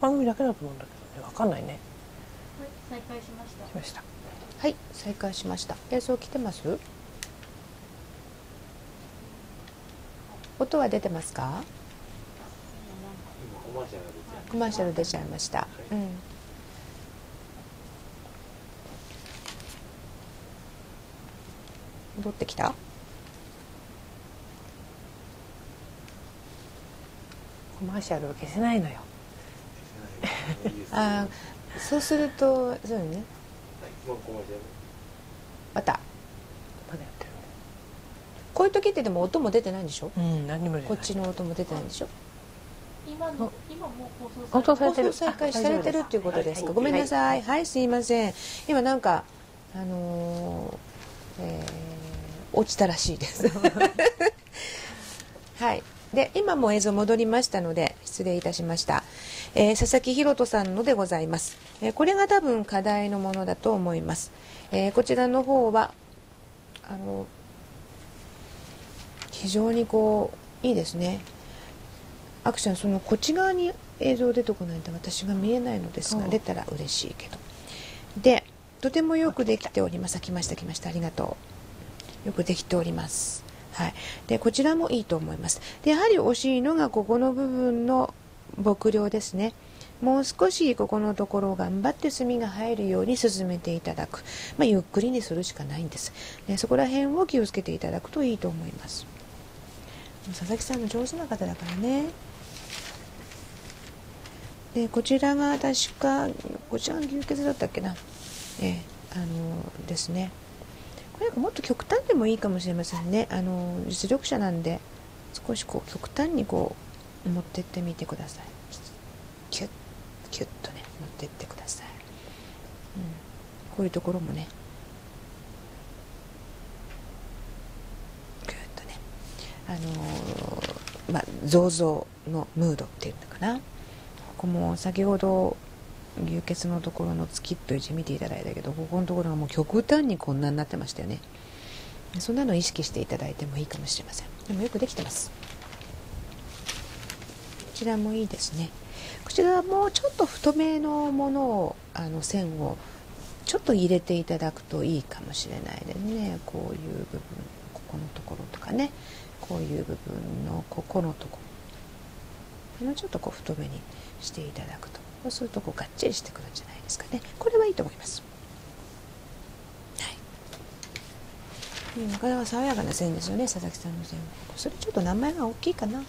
番組だけだと思うんだけどね、わかんないね。 はい、再開しました。 しました。 はい、再開しました。映像来てます？音は出てますか？コマーシャル出ちゃいました。うん。戻ってきた？ コマーシャルを消せないのよ。 ああ、そうするとそうね。また。 まだやってる。 こういう時ってでも音も出てないんでしょ？ うん、何にも出てない。 こっちの音も出てないんでしょ？ 今も放送されてる。 放送再開されてるっていうことですか？ごめんなさい。はい、すいません。今なんか落ちたらしいです。はい。で今も映像戻りましたので失礼いたしました。佐々木ひろとさんのでございます。これが多分課題のものだと思います。こちらの方は非常にこういいですね。アクション、そのこっち側に映像出てこないと私が見えないのですが、出たら嬉しいけど。でとてもよくできております。来ましたありがとう。よくできております。はい、でこちらもいいと思います。でやはり惜しいのがここの部分の墨量ですね。もう少しここのところを頑張って墨が入るように進めていただく、ゆっくりにするしかないんです。でそこら辺を気をつけていただくといいと思います。佐々木さんの上手な方だからね。でこちらが確かこちらが牛血だったっけな、ですね。これもっと極端でもいいかもしれませんね。実力者なんで少しこう極端にこう持ってってみてください。キュッキュッとね持ってってください。こういうところもねギュッとね造像のムードっていうのかな。ここも先ほど牛血のところの月という字見ていただいたけど、ここのところがもう極端にこんなになってましたよね。そんなのを意識していただいてもいいかもしれません。でもよくできてます。こちらもいいですね。こちらはもうちょっと太めのものを線をちょっと入れていただくといいかもしれないですね。こういう部分、ここのところとかね、こういう部分のここのところ、もうちょっとこう太めにしていただくと、そうするとこうがっちりしてくるんじゃないですかね。これはいいと思います。はい、なかなか爽やかな線ですよね、佐々木さんの線は。それちょっと名前が大きいかな。はい、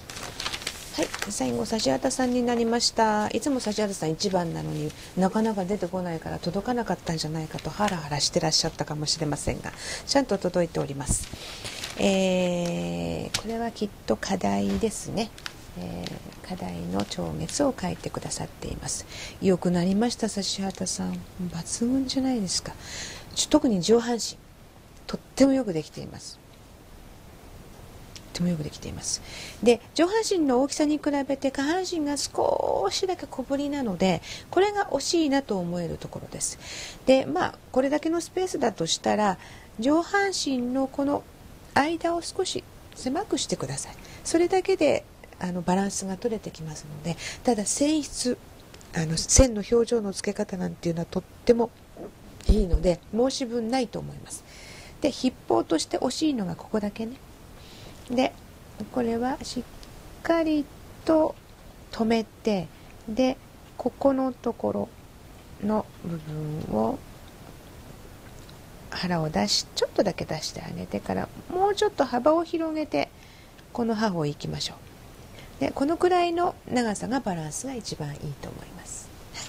最後指畑さんになりました。いつも指畑さん1番なのになかなか出てこないから届かなかったんじゃないかとハラハラしてらっしゃったかもしれませんが、ちゃんと届いております。これはきっと課題ですね。課題の超月を書いてくださっています。よくなりました。指畑さん抜群じゃないですか。特に上半身とってもよくできています。とてもよくできています。で上半身の大きさに比べて下半身が少しだけ小ぶりなので、これが惜しいなと思えるところです。でこれだけのスペースだとしたら上半身のこの間を少し狭くしてください。それだけでバランスが取れてきますので。ただ線質線の表情の付け方なんていうのはとってもいいので申し分ないと思います。で筆法として惜しいのがここだけね。でこれはしっかりと止めて、でここのところの部分を腹をちょっとだけ出してあげてから、もうちょっと幅を広げてこの刃をいきましょう。でこのくらいの長さがバランスが一番いいと思います。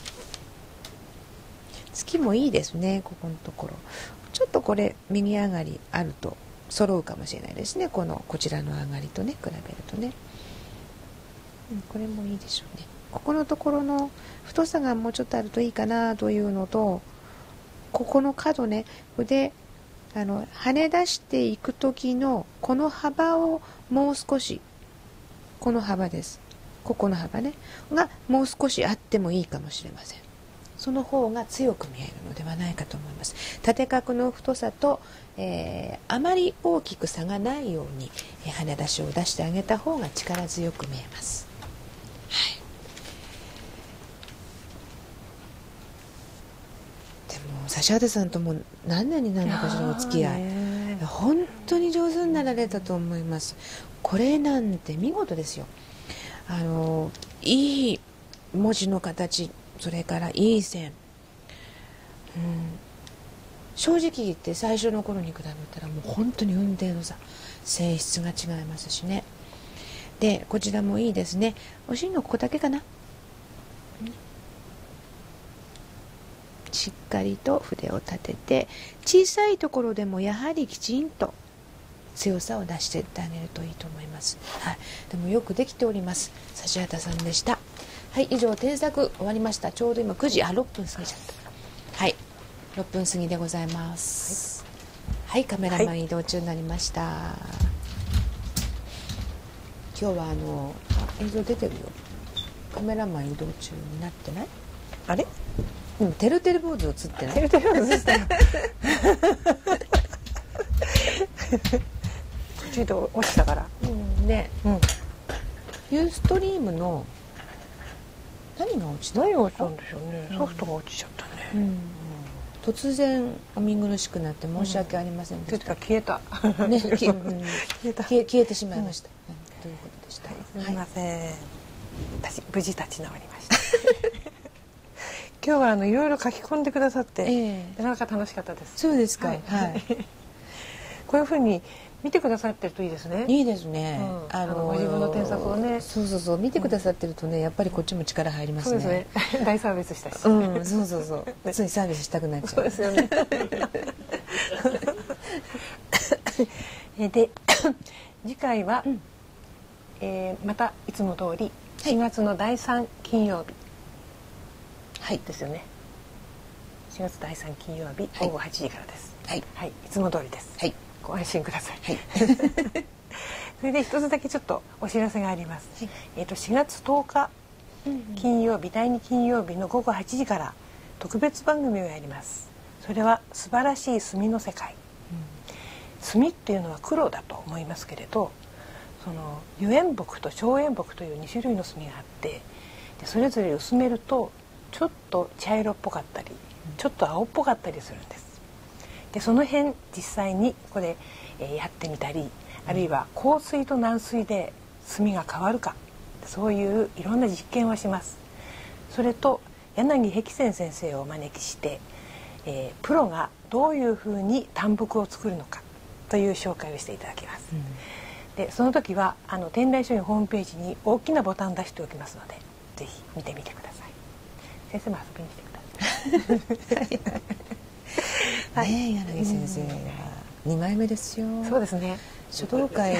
月もいいですね。ここのところちょっとこれ右上がりあると揃うかもしれないですね。こちらの上がりとね比べるとね、これもいいでしょうね。ここのところの太さがもうちょっとあるといいかなというのと、ここの角ねで跳ね出していく時のこの幅をもう少し、この幅です、ここの幅ねがもう少しあってもいいかもしれません。その方が強く見えるのではないかと思います。縦角の太さと、あまり大きく差がないように、跳ね出しを出してあげた方が力強く見えます。 指原さんとも何年になるのかしら、お付き合い。本当に上手になられたと思います。これなんて見事ですよ。いい文字の形、それからいい線、正直言って最初の頃に比べたらもう本当に運転の差、性質が違いますしね。でこちらもいいですね。お尻のここだけかな、しっかりと筆を立てて、小さいところでもやはりきちんと強さを出していってあげるといいと思います。はい、でもよくできております。指原さんでした。はい、以上添削終わりました。ちょうど今9時、6分過ぎちゃった。はい、6分過ぎでございます。はい、カメラマン移動中になりました。今日は映像出てるよ。カメラマン移動中になってない？ あれ？ てるてる坊主映ってない？ てるてる坊主でしたよ。途中で落ちたから。 ね、ユーストリームの何が落ちた？ 何が落ちたんでしょうね。ソフトが落ちちゃったね。 突然お見苦しくなって申し訳ありませんでした。 消えた。 ね、消えてしまいました。ということでした。 すみません。無事立ち直りました。今日はいろいろ書き込んでくださって、なかなか楽しかったです。 そうですか。はい。 こういうふうに見てくださってるといいですね。 いいですね。 ご自分の添削をね。 そう見てくださってるとね、やっぱりこっちも力入りますね。 そうですね。大サービスしたし。 そう。ついサービスしたくなっちゃう。 そうですよね。で、次回はまたいつも通り4月の第3金曜日。はいですよね。4月第3金曜日午後8時からです。はい、いつも通りです。はい、ご安心ください。はい。それで一つだけちょっとお知らせがあります。4月10日金曜日、第2金曜日の午後8時から特別番組をやります。それは素晴らしい墨の世界。墨っていうのは黒だと思いますけれど、その油煙木と小煙木という2種類の墨があって、でそれぞれ薄めるとちょっと茶色っぽかったり、ちょっと青っぽかったりするんです。でその辺実際にこれ、やってみたり、あるいは硬水と軟水で墨が変わるか、そういういろんな実験をします。それと柳碧泉先生をお招きして、プロがどういうふうに淡墨を作るのかという紹介をしていただきます。でその時は天台書院ホームページに大きなボタンを出しておきますので、ぜひ見てみてください。先生も遊びに来てください。 ねえ、柳先生は2枚目ですよ。 そうですね。 書道会、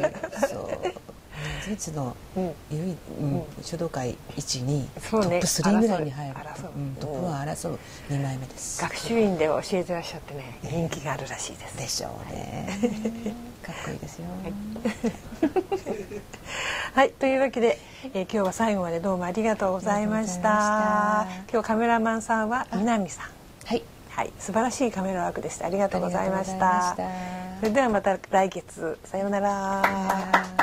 実の書道会1、2、トップ3ぐらいに入る。トップ1争う2枚目です。 学習院で教えてらっしゃってね、人気があるらしいです。 でしょうね。かっこいいですよ。 はい、というわけで、今日は最後までどうもありがとうございました。今日カメラマンさんは南さん。はい、素晴らしいカメラワークでした。ありがとうございました。それではまた来月、さようなら。